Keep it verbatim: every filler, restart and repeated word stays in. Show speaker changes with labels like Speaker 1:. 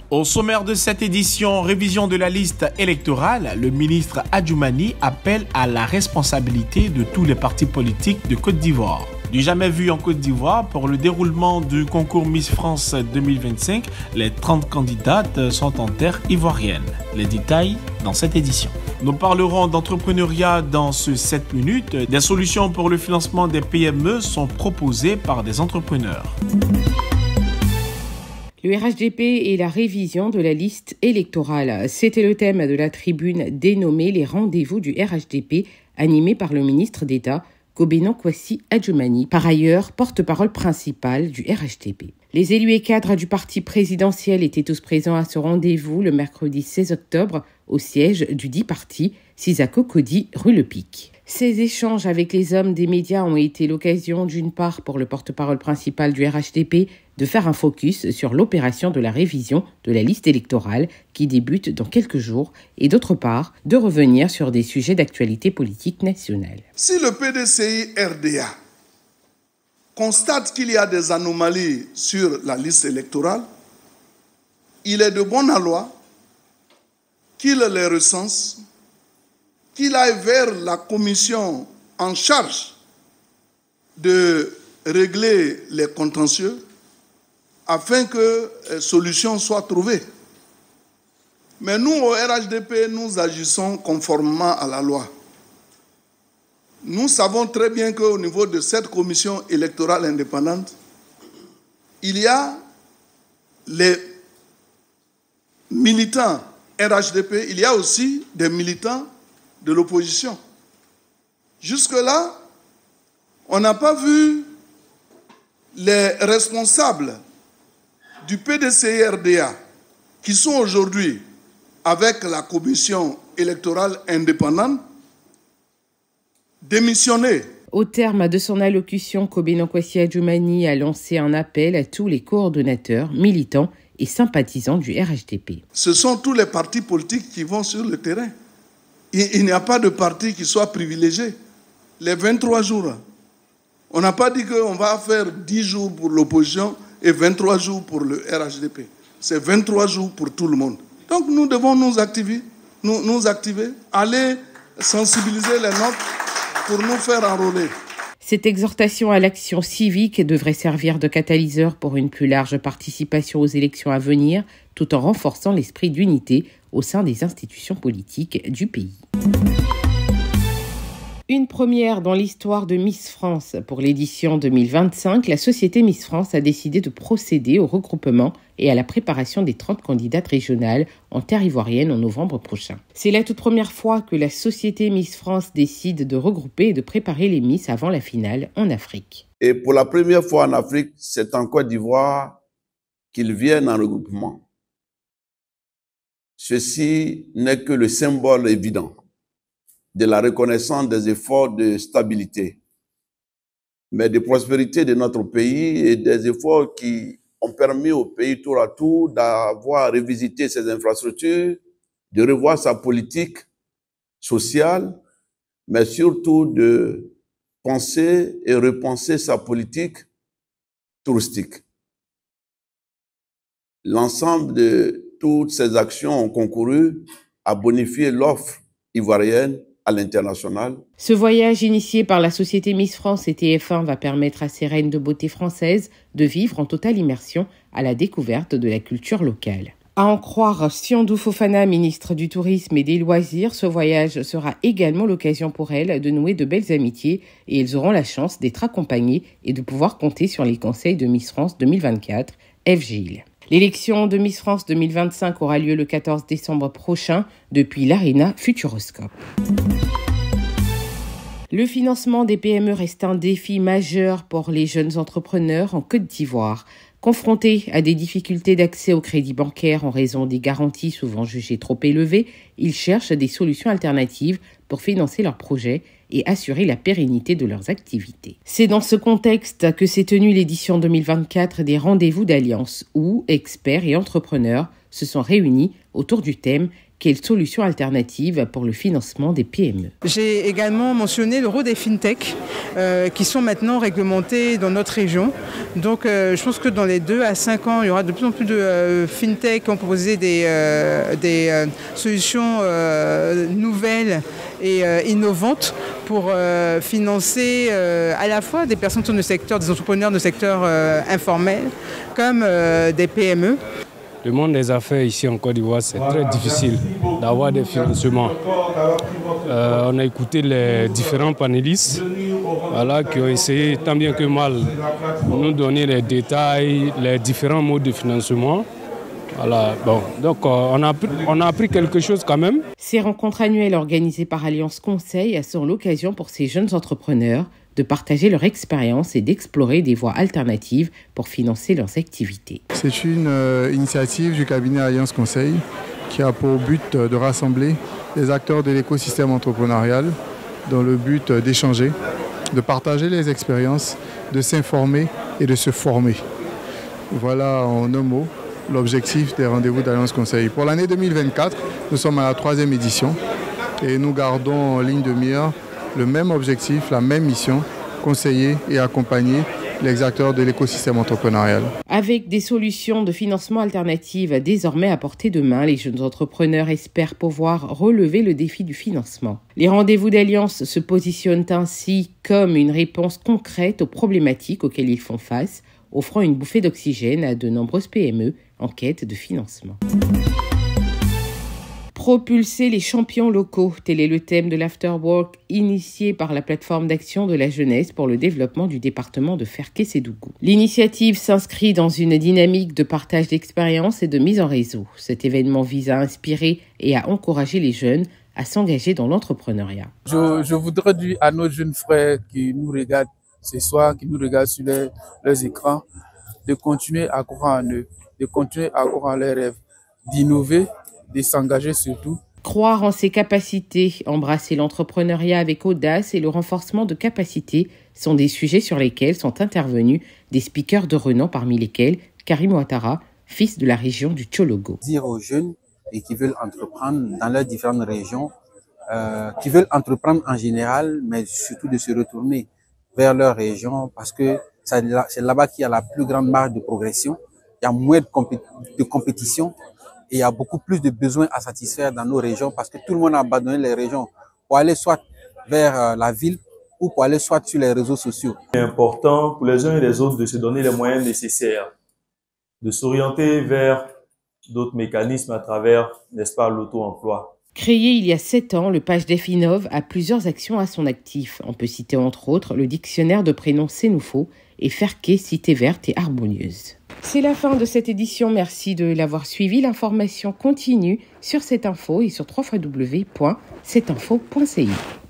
Speaker 1: Au sommaire de cette édition, révision de la liste électorale, le ministre Adjoumani appelle à la responsabilité de tous les partis politiques de Côte d'Ivoire. Du jamais vu en Côte d'Ivoire, pour le déroulement du concours Miss France deux mille vingt-cinq, les trente candidates sont en terre ivoirienne. Les détails dans cette édition. Nous parlerons d'entrepreneuriat dans ce sept minutes. Des solutions pour le financement des P M E sont proposées par des entrepreneurs.
Speaker 2: Le R H D P et la révision de la liste électorale. C'était le thème de la tribune dénommée Les rendez-vous du R H D P, animée par le ministre d'État, Kobena Kwasi Adjoumani, par ailleurs porte-parole principale du R H D P. Les élus et cadres du parti présidentiel étaient tous présents à ce rendez-vous le mercredi seize octobre au siège du dit parti, Sisako Kodi, rue Le Pic. Ces échanges avec les hommes des médias ont été l'occasion, d'une part, pour le porte-parole principal du R H D P, de faire un focus sur l'opération de la révision de la liste électorale qui débute dans quelques jours et, d'autre part, de revenir sur des sujets d'actualité politique nationale.
Speaker 3: Si le P D C I R D A constate qu'il y a des anomalies sur la liste électorale, il est de bon aloi qu'il les recense, qu'il aille vers la commission en charge de régler les contentieux afin que solution soit trouvée. Mais nous, au R H D P, nous agissons conformément à la loi. Nous savons très bien qu'au niveau de cette commission électorale indépendante, il y a les militants R H D P, il y a aussi des militants de l'opposition. Jusque-là, on n'a pas vu les responsables du P D C I R D A qui sont aujourd'hui avec la commission électorale indépendante démissionner.
Speaker 2: Au terme de son allocution, Kobena Kwasi Adjoumani a lancé un appel à tous les coordonnateurs, militants et sympathisants du R H D P.
Speaker 3: Ce sont tous les partis politiques qui vont sur le terrain. Il n'y a pas de parti qui soit privilégié. Les vingt-trois jours, on n'a pas dit qu'on va faire dix jours pour l'opposition et vingt-trois jours pour le R H D P. C'est vingt-trois jours pour tout le monde. Donc nous devons nous activer, nous, nous activer, aller sensibiliser les nôtres pour nous faire enrôler.
Speaker 2: Cette exhortation à l'action civique devrait servir de catalyseur pour une plus large participation aux élections à venir, tout en renforçant l'esprit d'unité au sein des institutions politiques du pays. Une première dans l'histoire de Miss France. Pour l'édition deux mille vingt-cinq, la société Miss France a décidé de procéder au regroupement et à la préparation des trente candidates régionales en terre ivoirienne en novembre prochain. C'est la toute première fois que la société Miss France décide de regrouper et de préparer les Miss avant la finale en Afrique.
Speaker 4: Et pour la première fois en Afrique, c'est en Côte d'Ivoire qu'ils viennent en regroupement. Ceci n'est que le symbole évident de la reconnaissance des efforts de stabilité, mais de prospérité de notre pays et des efforts qui ont permis au pays tour à tour d'avoir revisité ses infrastructures, de revoir sa politique sociale, mais surtout de penser et repenser sa politique touristique. L'ensemble de toutes ces actions ont concouru à bonifier l'offre ivoirienne à l'international.
Speaker 2: Ce voyage initié par la société Miss France et T F un va permettre à ces reines de beauté françaises de vivre en totale immersion à la découverte de la culture locale. À en croire Siandou Fofana, ministre du Tourisme et des Loisirs, ce voyage sera également l'occasion pour elles de nouer de belles amitiés et elles auront la chance d'être accompagnées et de pouvoir compter sur les conseils de Miss France deux mille vingt-quatre, F Gilles. L'élection de Miss France deux mille vingt-cinq aura lieu le quatorze décembre prochain depuis l'Arena Futuroscope. Le financement des P M E reste un défi majeur pour les jeunes entrepreneurs en Côte d'Ivoire. Confrontés à des difficultés d'accès au crédit bancaire en raison des garanties souvent jugées trop élevées, ils cherchent des solutions alternatives pour financer leurs projets et assurer la pérennité de leurs activités. C'est dans ce contexte que s'est tenue l'édition deux mille vingt-quatre des Rendez-vous d'Alliance où experts et entrepreneurs se sont réunis autour du thème Quelles solutions alternatives pour le financement des P M E?
Speaker 5: J'ai également mentionné le rôle des fintech euh, qui sont maintenant réglementés dans notre région. Donc euh, je pense que dans les deux à cinq ans, il y aura de plus en plus de euh, fintech qui ont proposé des, euh, des euh, solutions euh, nouvelles et euh, innovantes pour euh, financer euh, à la fois des personnes dans le secteur, des entrepreneurs du secteur euh, informel comme euh, des P M E.
Speaker 6: Le monde des affaires ici en Côte d'Ivoire, c'est très difficile d'avoir des financements. Euh, on a écouté les différents panélistes voilà, qui ont essayé tant bien que mal de nous donner les détails, les différents modes de financement. Voilà, bon, donc euh, on, a, on a appris quelque chose quand même.
Speaker 2: Ces rencontres annuelles organisées par Alliance Conseil sont l'occasion pour ces jeunes entrepreneurs de partager leur expérience et d'explorer des voies alternatives pour financer leurs activités.
Speaker 7: C'est une euh, initiative du cabinet Alliance Conseil qui a pour but de rassembler les acteurs de l'écosystème entrepreneurial dans le but d'échanger, de partager les expériences, de s'informer et de se former. Voilà en un mot l'objectif des rendez-vous d'Alliance Conseil. Pour l'année deux mille vingt-quatre, nous sommes à la troisième édition et nous gardons en ligne de mire le même objectif, la même mission, conseiller et accompagner les acteurs de l'écosystème entrepreneurial.
Speaker 2: Avec des solutions de financement alternatives désormais à portée de main, les jeunes entrepreneurs espèrent pouvoir relever le défi du financement. Les rendez-vous d'Alliance se positionnent ainsi comme une réponse concrète aux problématiques auxquelles ils font face, offrant une bouffée d'oxygène à de nombreuses P M E en quête de financement. Propulser les champions locaux, tel est le thème de l'Afterwork initié par la plateforme d'action de la jeunesse pour le développement du département de Ferké-Sédougou. L'initiative s'inscrit dans une dynamique de partage d'expériences et de mise en réseau. Cet événement vise à inspirer et à encourager les jeunes à s'engager dans l'entrepreneuriat.
Speaker 8: Je, je voudrais dire à nos jeunes frères qui nous regardent ce soir, qui nous regardent sur les, leurs écrans, de continuer à croire en eux, de continuer à croire en leurs rêves, d'innover, de s'engager surtout.
Speaker 2: Croire en ses capacités, embrasser l'entrepreneuriat avec audace et le renforcement de capacités sont des sujets sur lesquels sont intervenus des speakers de renom, parmi lesquels Karim Ouattara, fils de la région du Tchologo.
Speaker 9: Dire aux jeunes et qui veulent entreprendre dans leurs différentes régions, euh, qui veulent entreprendre en général, mais surtout de se retourner vers leur région parce que c'est là-bas qu'il y a la plus grande marge de progression, il y a moins de, compé de compétition. Et il y a beaucoup plus de besoins à satisfaire dans nos régions parce que tout le monde a abandonné les régions pour aller soit vers la ville ou pour aller soit sur les réseaux sociaux.
Speaker 10: C'est important pour les uns et les autres de se donner les moyens nécessaires, de s'orienter vers d'autres mécanismes à travers, n'est-ce pas, l'auto-emploi.
Speaker 2: Créé il y a sept ans, le PageDef innove a plusieurs actions à son actif. On peut citer entre autres le dictionnaire de prénoms Sénoufo et Ferké, cité verte et harmonieuse. C'est la fin de cette édition. Merci de l'avoir suivi. L'information continue sur cette info et sur w w w point cette info point c i.